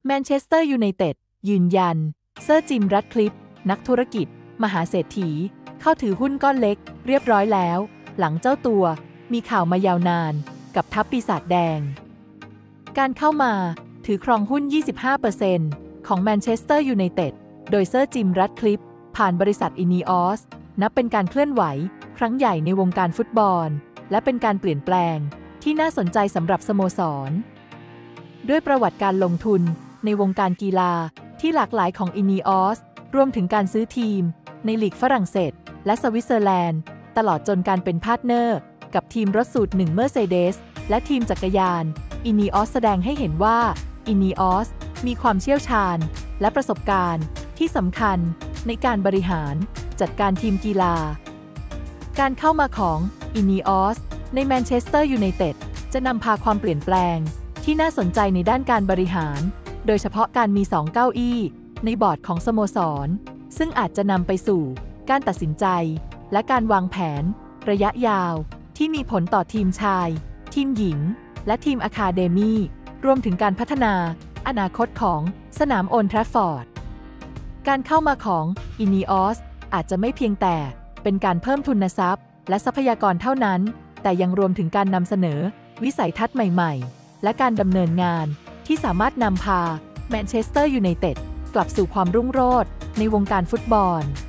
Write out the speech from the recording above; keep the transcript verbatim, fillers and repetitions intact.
แมนเชสเตอร์ยูไนเต็ดยืนยันเซอร์จิม แรดคลิฟฟ์นักธุรกิจมหาเศรษฐีเข้าถือหุ้นก้อนเล็กเรียบร้อยแล้วหลังเจ้าตัวมีข่าวมายาวนานกับทัพปีศาจแดงการเข้ามาถือครองหุ้น ยี่สิบห้าเปอร์เซ็นต์ ของแมนเชสเตอร์ยูไนเต็ดโดยเซอร์จิม แรดคลิฟฟ์ผ่านบริษัทอินีออสนับเป็นการเคลื่อนไหวครั้งใหญ่ในวงการฟุตบอลและเป็นการเปลี่ยนแปลงที่น่าสนใจสำหรับสโมสรด้วยประวัติการลงทุนในวงการกีฬาที่หลากหลายของอินีออสรวมถึงการซื้อทีมในลีกฝรั่งเศสและสวิตเซอร์แลนด์ตลอดจนการเป็นพาร์ทเนอร์กับทีมรถสูตรหนึ่งเมอร์เซเดสและทีมจักรยานอินีออสแสดงให้เห็นว่าอินีออสมีความเชี่ยวชาญและประสบการณ์ที่สำคัญในการบริหารจัดการทีมกีฬาการเข้ามาของอินีออสในแมนเชสเตอร์ยูไนเต็ดจะนำพาความเปลี่ยนแปลงที่น่าสนใจในด้านการบริหารโดยเฉพาะการมีสองเก้าอี้ในบอร์ดของสโมสรซึ่งอาจจะนำไปสู่การตัดสินใจและการวางแผนระยะยาวที่มีผลต่อทีมชายทีมหญิงและทีมอะคาเดมี่รวมถึงการพัฒนาอนาคตของสนามโอลด์แทรฟฟอร์ดการเข้ามาของอินีออสอาจจะไม่เพียงแต่เป็นการเพิ่มทุนทรัพย์และทรัพยากรเท่านั้นแต่ยังรวมถึงการนำเสนอวิสัยทัศน์ใหม่ๆและการดำเนินงานที่สามารถนำพาแมนเชสเตอร์ยูไนเต็ดกลับสู่ความรุ่งโรจน์ในวงการฟุตบอล